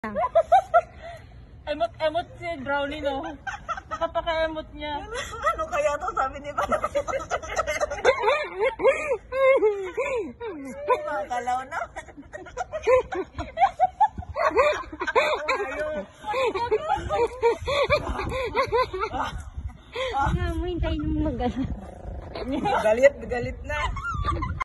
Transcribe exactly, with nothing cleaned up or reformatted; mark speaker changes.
Speaker 1: Emot-emot si Brownie, no? Nakapaka-emot niya.
Speaker 2: Ano kaya to? Sabi ni Pala. Makalaw na.
Speaker 3: Nga mo, hintayin mo mag-ano.
Speaker 2: Galit, galit na.